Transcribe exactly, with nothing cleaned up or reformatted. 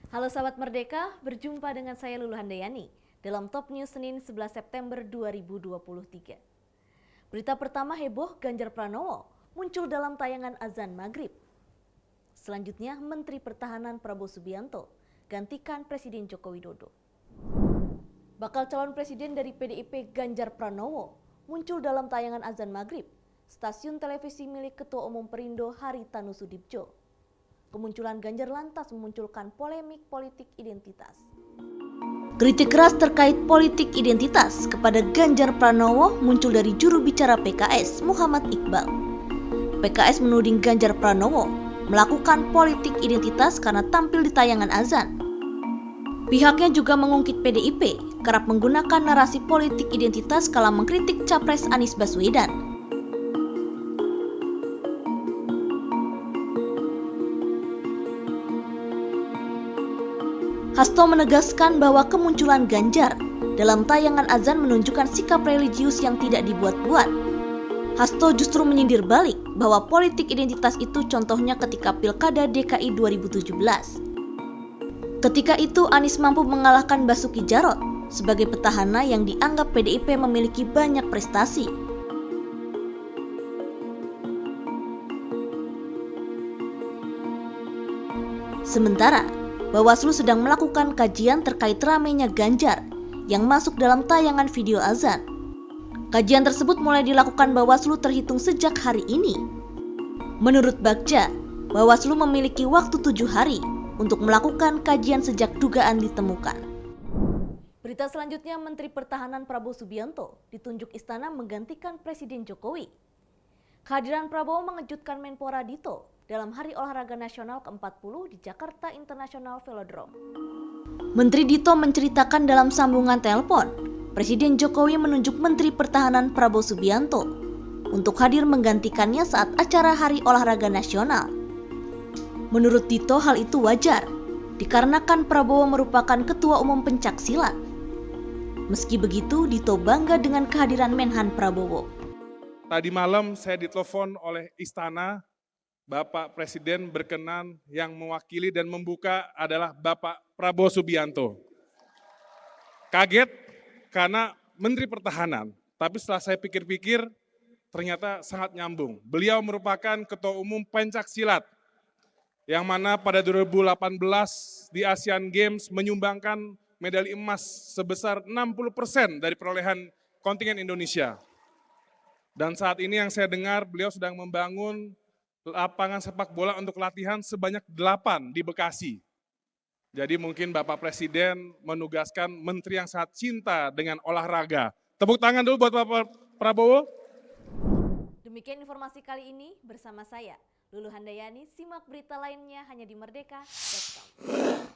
Halo sahabat Merdeka, berjumpa dengan saya Lulu Handayani dalam Top News Senin sebelas September dua ribu dua puluh tiga. Berita pertama heboh Ganjar Pranowo muncul dalam tayangan azan maghrib. Selanjutnya Menteri Pertahanan Prabowo Subianto gantikan Presiden Joko Widodo. Bakal calon presiden dari P D I P Ganjar Pranowo muncul dalam tayangan azan maghrib stasiun televisi milik Ketua Umum Perindo Haritanu Sudibjo. Kemunculan Ganjar lantas memunculkan polemik politik identitas. Kritik keras terkait politik identitas kepada Ganjar Pranowo muncul dari juru bicara P K S Muhammad Iqbal. P K S menuding Ganjar Pranowo melakukan politik identitas karena tampil di tayangan azan. Pihaknya juga mengungkit P D I P kerap menggunakan narasi politik identitas kala mengkritik Capres Anies Baswedan. Hasto menegaskan bahwa kemunculan Ganjar dalam tayangan azan menunjukkan sikap religius yang tidak dibuat-buat. Hasto justru menyindir balik bahwa politik identitas itu contohnya ketika Pilkada D K I dua ribu tujuh belas. Ketika itu Anies mampu mengalahkan Basuki Jarot sebagai petahana yang dianggap P D I P memiliki banyak prestasi. Sementara Bawaslu sedang melakukan kajian terkait ramainya Ganjar yang masuk dalam tayangan video azan. Kajian tersebut mulai dilakukan Bawaslu terhitung sejak hari ini. Menurut Bagja, Bawaslu memiliki waktu tujuh hari untuk melakukan kajian sejak dugaan ditemukan. Berita selanjutnya, Menteri Pertahanan Prabowo Subianto ditunjuk istana menggantikan Presiden Jokowi. Kehadiran Prabowo mengejutkan Menpora Dito dalam Hari Olahraga Nasional ke empat puluh di Jakarta International Velodrome. Menteri Dito menceritakan dalam sambungan telepon, Presiden Jokowi menunjuk Menteri Pertahanan Prabowo Subianto untuk hadir menggantikannya saat acara Hari Olahraga Nasional. Menurut Dito hal itu wajar, dikarenakan Prabowo merupakan Ketua Umum Pencaksilat. Meski begitu, Dito bangga dengan kehadiran Menhan Prabowo. Tadi malam saya ditelepon oleh Istana, Bapak Presiden berkenan yang mewakili dan membuka adalah Bapak Prabowo Subianto. Kaget karena Menteri Pertahanan, tapi setelah saya pikir-pikir ternyata sangat nyambung. Beliau merupakan Ketua Umum Pencaksilat, yang mana pada dua ribu delapan belas di Asian Games menyumbangkan medali emas sebesar enam puluh persen dari perolehan kontingen Indonesia. Dan saat ini yang saya dengar beliau sedang membangun lapangan sepak bola untuk latihan sebanyak delapan di Bekasi. Jadi mungkin Bapak Presiden menugaskan menteri yang sangat cinta dengan olahraga. Tepuk tangan dulu buat Bapak Prabowo. Demikian informasi kali ini bersama saya, Lulu Handayani. Simak berita lainnya hanya di merdeka titik com.